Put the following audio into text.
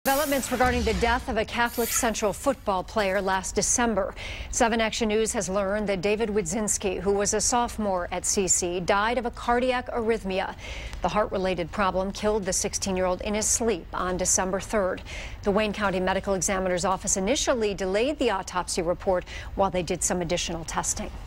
Developments regarding the death of a Catholic Central football player last December. 7 Action News has learned that David Widzinski, who was a sophomore at CC, died of a cardiac arrhythmia. The heart-related problem killed the 16-year-old in his sleep on December 3rd. The Wayne County Medical Examiner's Office initially delayed the autopsy report while they did some additional testing.